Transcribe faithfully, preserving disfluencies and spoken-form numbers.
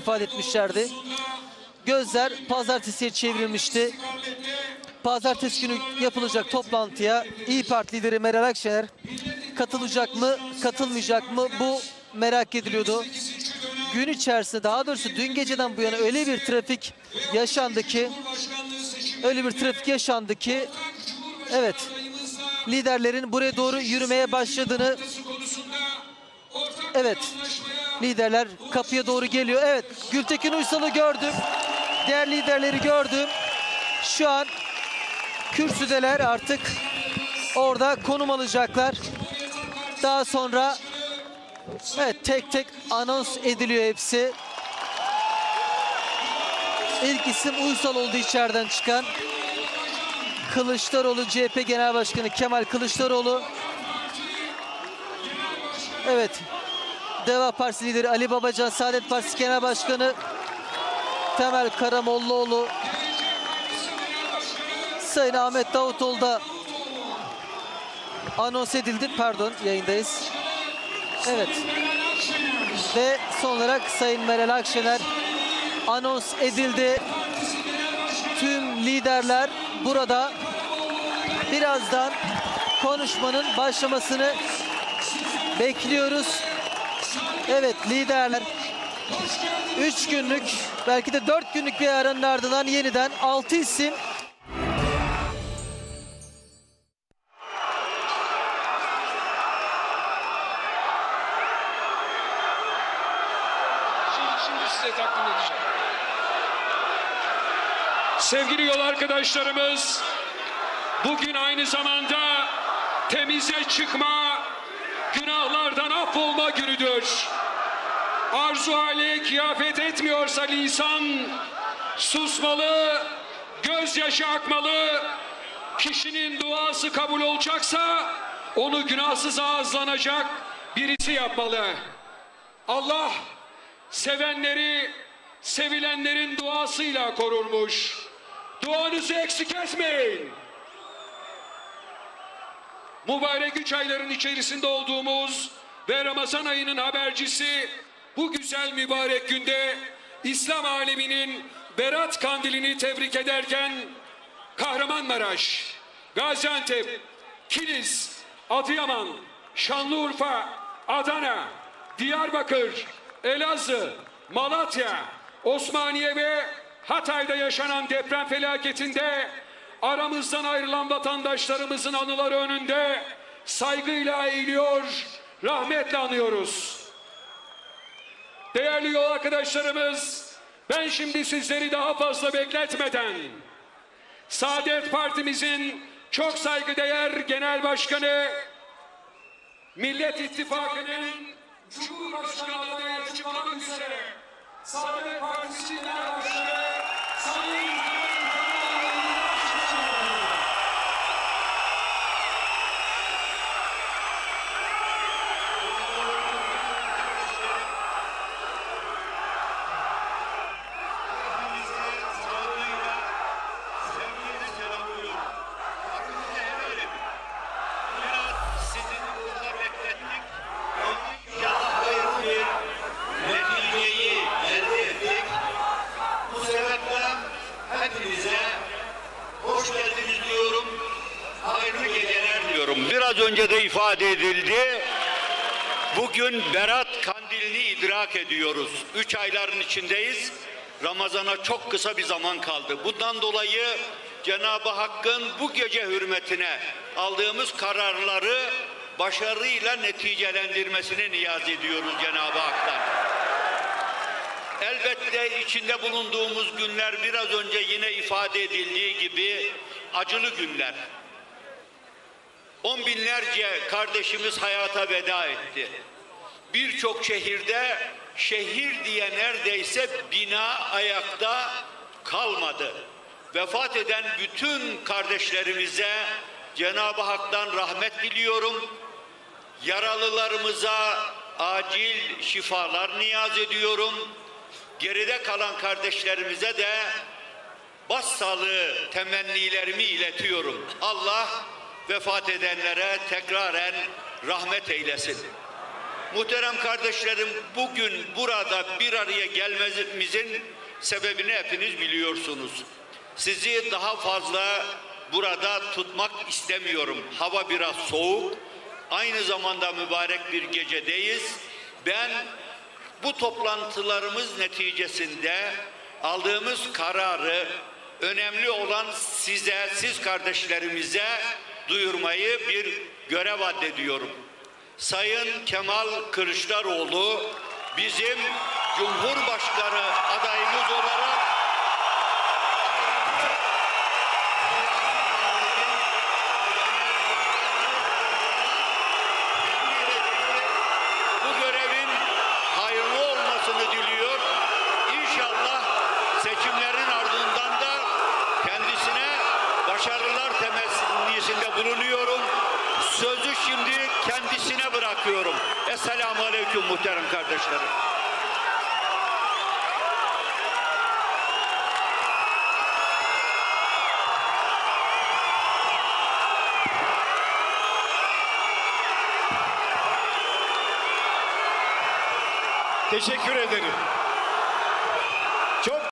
ifade etmişlerdi. Gözler pazartesiye çevrilmişti. Pazartesi günü yapılacak toplantıya İYİ Parti lideri Meral Akşener katılacak mı, katılmayacak mı, bu merak ediliyordu. Gün içerisinde, daha doğrusu dün geceden bu yana öyle bir trafik yaşandı ki, öyle bir trafik yaşandı ki, evet, liderlerin buraya doğru yürümeye başladığını, evet, liderler kapıya doğru geliyor. Evet, Gültekin Uysal'ı gördüm, diğer liderleri gördüm. Şu an kürsüdeler, artık orada konum alacaklar. Daha sonra evet, tek tek anons ediliyor hepsi. İlk isim Uysal oldu, içeriden çıkan. Kılıçdaroğlu, C H P Genel Başkanı Kemal Kılıçdaroğlu. Evet, Deva Partisi lideri Ali Babacan, Saadet Partisi Genel Başkanı Temel Karamollaoğlu, Sayın Ahmet Davutoğlu da anons edildi. Pardon, yayındayız. Evet. Ve son olarak Sayın Meral Akşener anons edildi. Tüm liderler burada. Birazdan konuşmanın başlamasını bekliyoruz. Evet, liderler üç günlük, belki de dört günlük bir aranın ardından yeniden altı isim sevgili yol arkadaşlarımız, bugün aynı zamanda temize çıkma, günahlardan affolma günüdür. Arzu hale kıyafet etmiyorsa lisan, susmalı, gözyaşı akmalı. Kişinin duası kabul olacaksa onu günahsız ağızlanacak birisi yapmalı. Allah sevenleri sevilenlerin duasıyla korurmuş. Duanızı eksik etmeyin. Mübarek üç ayların içerisinde olduğumuz ve Ramazan ayının habercisi bu güzel mübarek günde İslam aleminin Berat Kandili'ni tebrik ederken Kahramanmaraş, Gaziantep, Kilis, Adıyaman, Şanlıurfa, Adana, Diyarbakır, Elazığ, Malatya, Osmaniye ve Hatay'da yaşanan deprem felaketinde aramızdan ayrılan vatandaşlarımızın anıları önünde saygıyla eğiliyor, rahmetle anıyoruz. Değerli yol arkadaşlarımız, ben şimdi sizleri daha fazla bekletmeden Saadet Partimizin çok saygıdeğer Genel Başkanı, Millet İttifakı'nın Cumhurbaşkanı adayı açıklamak üzere Saadet Partisi Genel Başkanı Sayın biraz önce de ifade edildi. Bugün Berat Kandilini idrak ediyoruz. Üç ayların içindeyiz. Ramazana çok kısa bir zaman kaldı. Bundan dolayı Cenab-ı Hakk'ın bu gece hürmetine aldığımız kararları başarıyla neticelendirmesini niyaz ediyoruz Cenab-ı Hak'tan. Elbette içinde bulunduğumuz günler biraz önce yine ifade edildiği gibi acılı günler. On binlerce kardeşimiz hayata veda etti. Birçok şehirde şehir diye neredeyse bina ayakta kalmadı. Vefat eden bütün kardeşlerimize Cenab-ı Hak'tan rahmet diliyorum. Yaralılarımıza acil şifalar niyaz ediyorum. Geride kalan kardeşlerimize de başsağlığı temennilerimi iletiyorum. Allah vefat edenlere tekraren rahmet eylesin. Muhterem kardeşlerim, bugün burada bir araya gelmemizin sebebini hepiniz biliyorsunuz. Sizi daha fazla burada tutmak istemiyorum. Hava biraz soğuk. Aynı zamanda mübarek bir gecedeyiz. Ben bu toplantılarımız neticesinde aldığımız kararı önemli olan size, siz kardeşlerimize duyurmayı bir görev addediyorum. Sayın Kemal Kılıçdaroğlu bizim Cumhurbaşkanı adayımız olarak bu görevin hayırlı olmasını diliyor. İnşallah seçimlerin ardından da kendisine başarılar temennisinde bulunuyorum. Sözü şimdi kendisine bırakıyorum. Esselamu Aleyküm muhterem kardeşlerim. Teşekkür ederim. Çok